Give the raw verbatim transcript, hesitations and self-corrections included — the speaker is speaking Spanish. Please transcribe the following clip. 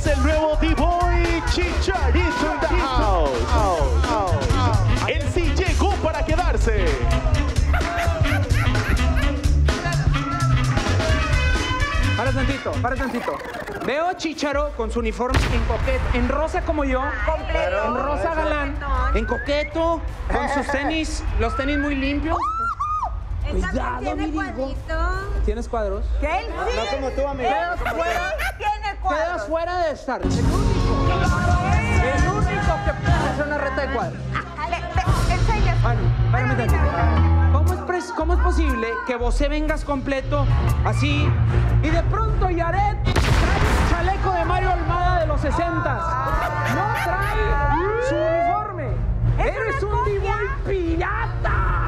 es el nuevo D-Boy Chicharito in the house. Oh, oh, oh. Él sí llegó para quedarse. Para tantito, para tantito. Veo a Chicharo con su uniforme en coqueto, en rosa como yo, Completo. en rosa galán, en coqueto, con sus tenis, los tenis muy limpios. Cuidado, tiene mi cuadrito. ¿Tienes cuadros? ¿Qué? Él sí. No como tú, amigo. Quedas fuera, Tiene cuadros. quedas fuera de estar. El único, el único que puede hacer una reta de cuadros. Ve, ve, enseña. Bueno, espérame Bueno, tantito. ¿Cómo es, pres- ¿Cómo es posible que vos vengas completo así y de pronto Yaret trae un chaleco de Mario Almada de los sesentas? No trae su uniforme. Es Eres una un copia. D-Boy pirata.